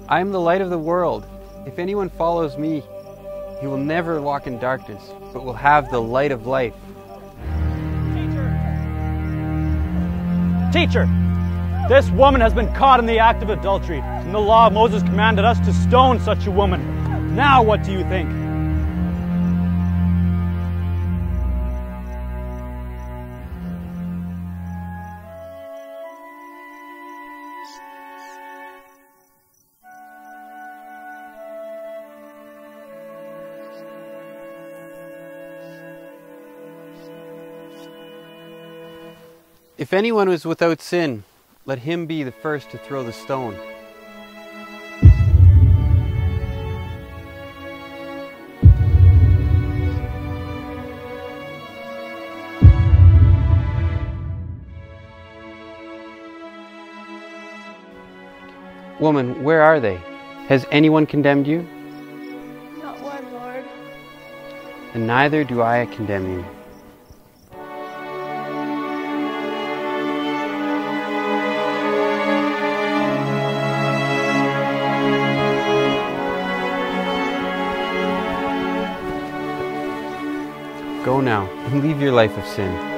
I am the light of the world. If anyone follows me, he will never walk in darkness, but will have the light of life. Teacher, this woman has been caught in the act of adultery, and the law of Moses commanded us to stone such a woman. Now what do you think? If anyone is without sin, let him be the first to throw the stone. Woman, where are they? Has anyone condemned you? Not one, Lord. And neither do I condemn you. Go now and leave your life of sin.